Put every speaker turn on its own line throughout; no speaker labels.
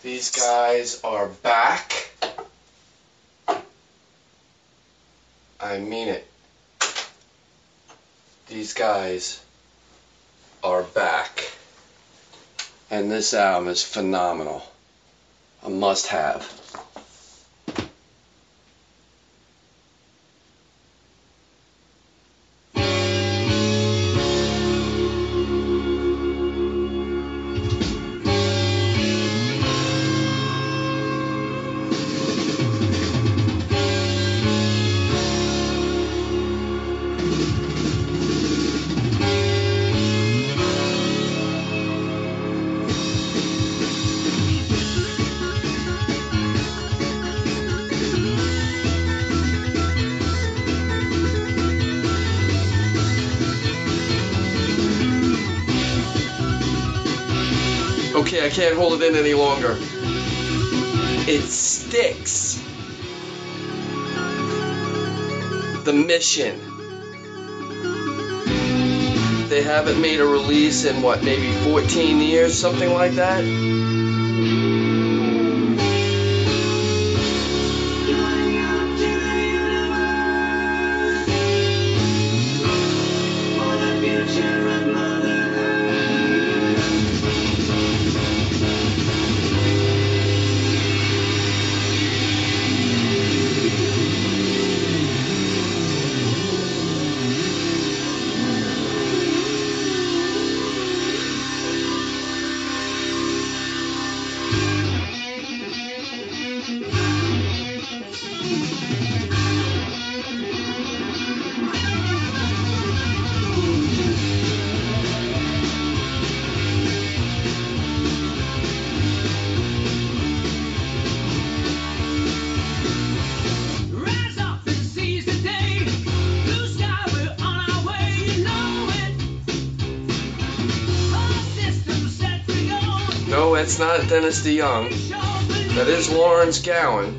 These guys are back. I mean it. These guys are back. And this album is phenomenal. A must-have. Okay, I can't hold it in any longer. It sticks. The Mission. They haven't made a release in what, maybe 14 years, something like that? No, it's not Dennis DeYoung. That is Lawrence Gowan.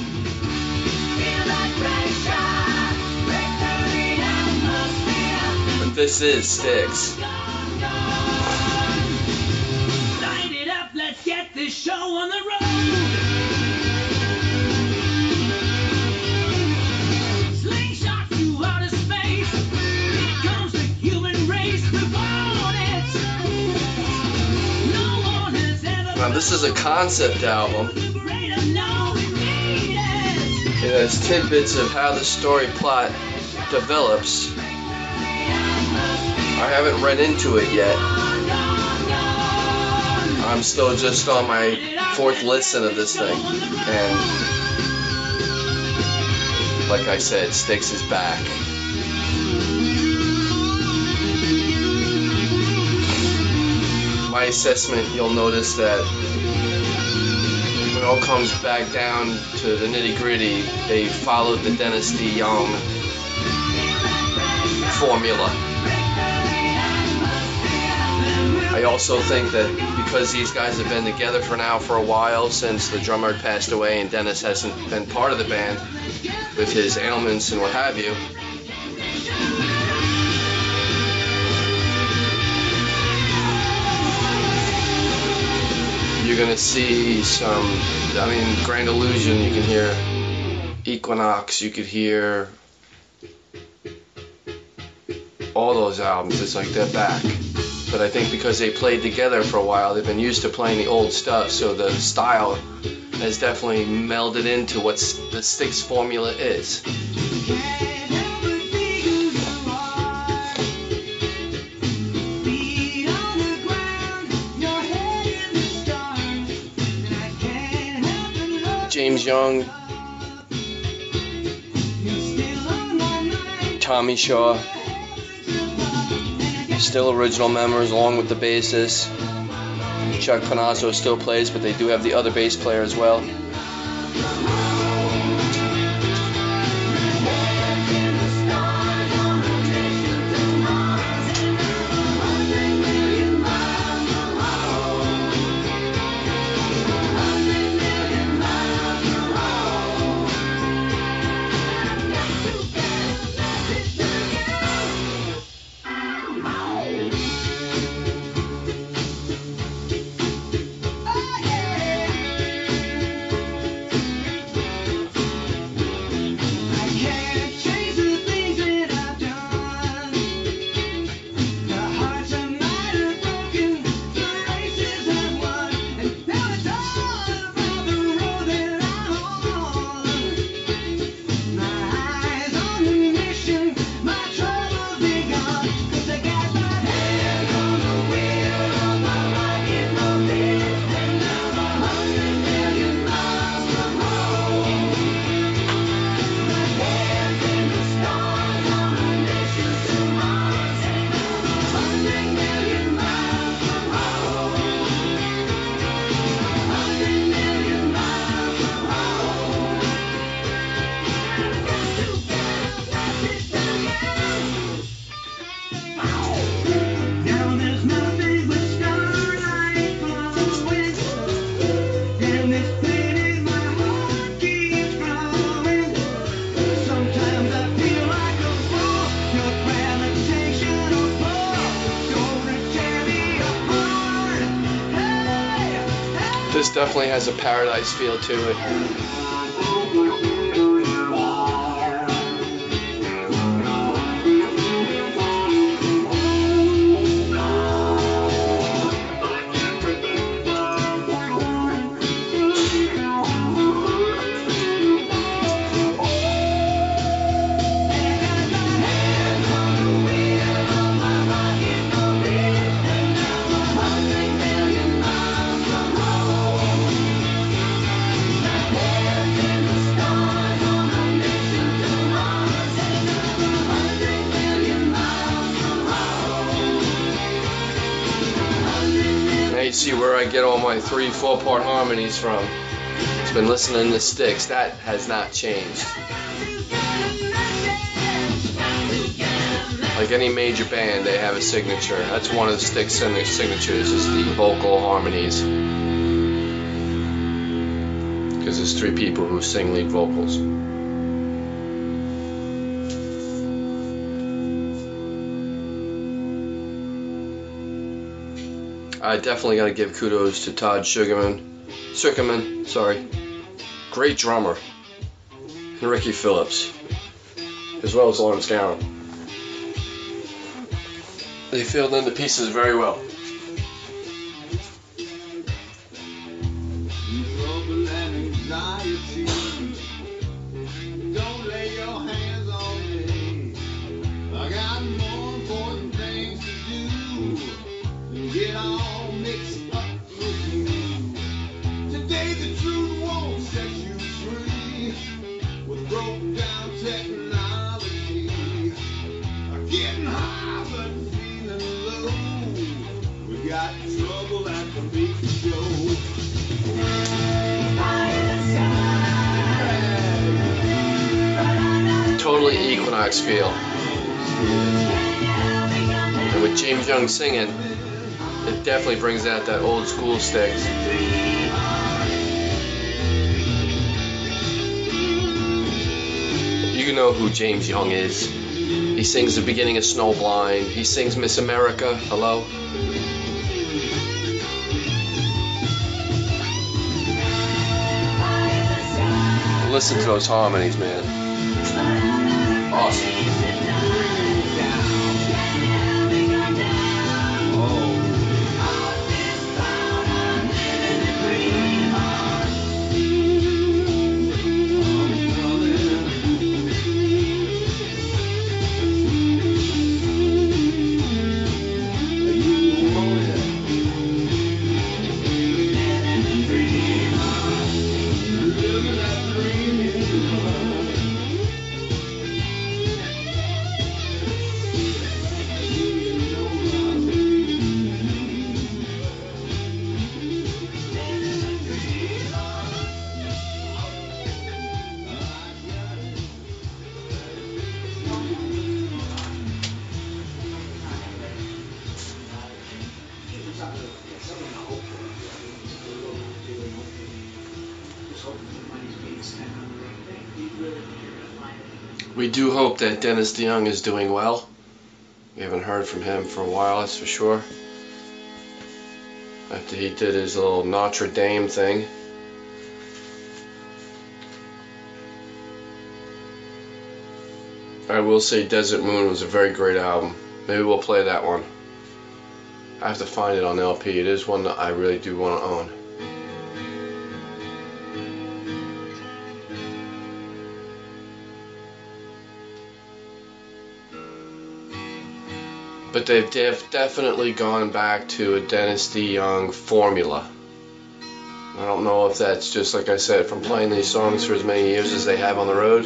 But this is Styx.
Light it up, let's get this show on the road. Slingshot through outer space. Here comes the human race.
Now this is a concept album. It has tidbits of how the story plot develops. I haven't read into it yet. I'm still just on my 4th listen of this thing. And like I said, Styx is back. My assessment, you'll notice that when it all comes back down to the nitty-gritty, they followed the Dennis DeYoung formula. I also think that because these guys have been together for a while, since the drummer had passed away and Dennis hasn't been part of the band with his ailments and what have you, you're going to see some, Grand Illusion, you can hear Equinox, you could hear all those albums. It's like they're back. But I think because they played together for a while, they've been used to playing the old stuff, so the style has definitely melded into what the Styx formula is. James Young, Tommy Shaw, still original members along with the bassist. Chuck Panazzo still plays, but they do have the other bass player as well. This definitely has a Paradise feel to it. You see where I get all my 3-4 part harmonies from. It's been listening to Styx. That has not changed. Like any major band, they have a signature. That's one of the Styx signatures, is the vocal harmonies. Because there's 3 people who sing lead vocals. I definitely got to give kudos to Todd Sugarman, sorry. Great drummer. And Ricky Phillips, as well as Lawrence Gowan. They filled in the pieces very well.
Don't lay your hands on me. I got more important things to do than get all mixed up with you. Today the truth won't set you free with broken down technology. I'm getting high but feeling low. We got trouble at the big show.
Totally Equinox feel. And with James Young singing, it definitely brings out that old school Styx. You know who James Young is. He sings the beginning of Snowblind. He sings Miss America. Hello? Listen to those harmonies, man. Awesome. We do hope that Dennis DeYoung is doing well. We haven't heard from him for a while, that's for sure. After he did his little Notre Dame thing. I will say Desert Moon was a very great album. Maybe we'll play that one. I have to find it on LP. It is one that I really do want to own. But they've definitely gone back to a Dennis DeYoung formula. I don't know if that's just, like I said, from playing these songs for as many years as they have on the road.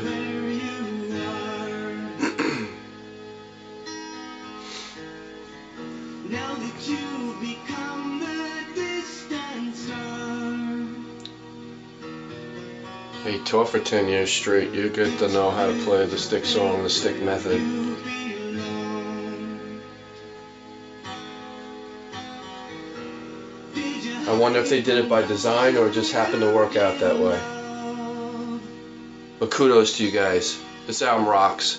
Hey, tour for 10 years straight. You're good to know how to play the stick song, the stick method. I wonder if they did it by design or just happened to work out that way. But kudos to you guys. This album rocks.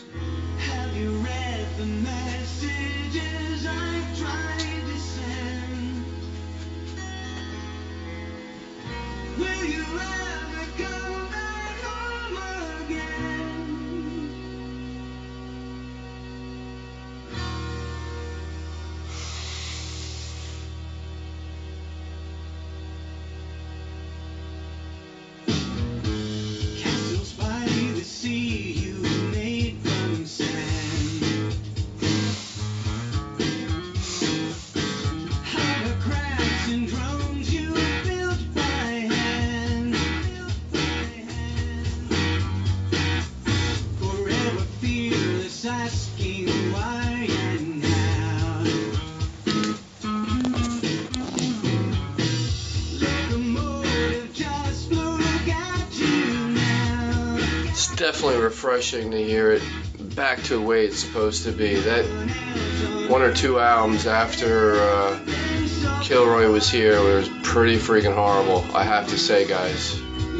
Will you ever come back home again? Castles by the sea you made from sand. Hovercrafts and drones you built by hand. Forever fearless, asking why and how. Locomotive just flew at you now.
It's definitely refreshing to hear it back to the way it's supposed to be. That one or two albums after Kilroy was here was pretty freaking horrible, I have to say, guys.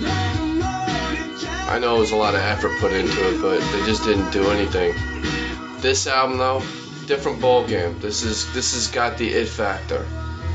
I know it was a lot of effort put into it, but they just didn't do anything. This album, though, different ball game. This has got the it factor.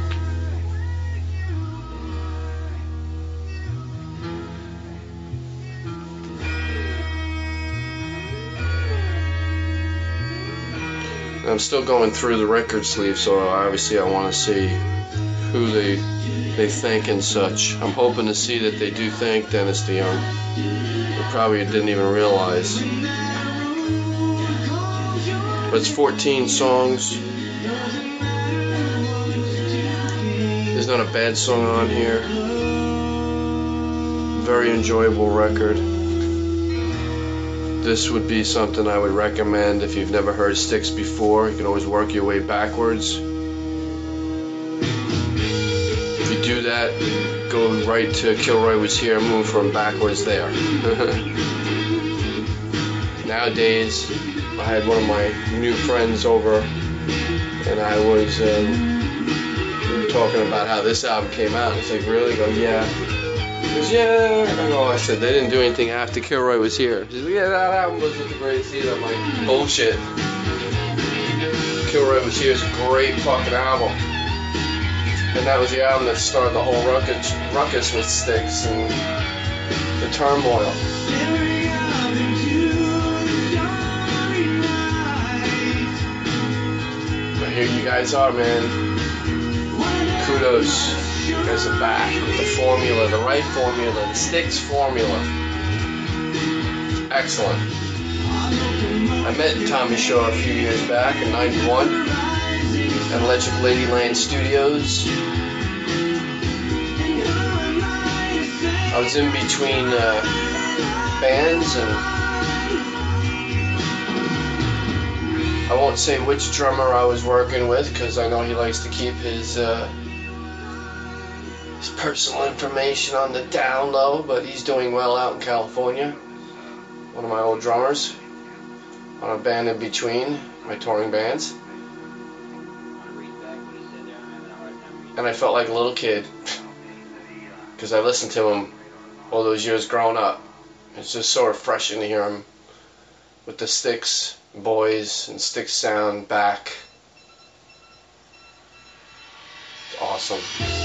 I'm still going through the record sleeve, so obviously I want to see who they thank and such. I'm hoping to see that they do thank Dennis DeYoung. They probably didn't even realize. But it's 14 songs. There's not a bad song on here. Very enjoyable record. This would be something I would recommend if you've never heard Styx before. You can always work your way backwards. If you do that, go right to Kilroy Was Here, move from backwards there. Nowadays, I had one of my new friends over, and I was we were talking about how this album came out. It's like, really? I go, yeah. He goes, yeah. I said, they didn't do anything after Kilroy Was Here. He said, yeah, that album wasn't the greatest either. I'm like, bullshit. Kilroy Was Here is a great fucking album. And that was the album that started the whole ruckus with Styx and the turmoil. But here you guys are, man. Kudos. You guys are back with the formula, the right formula, the Styx formula. Excellent. I met Tommy Shaw a few years back in '91 at Electric Ladyland Studios. I was in between bands, and I won't say which drummer I was working with because I know he likes to keep his personal information on the down low, but he's doing well out in California. One of my old drummers on a band in between my touring bands. And I felt like a little kid because I listened to him all those years growing up. It's just so refreshing to hear him with the Styx boys and Styx sound back. It's awesome.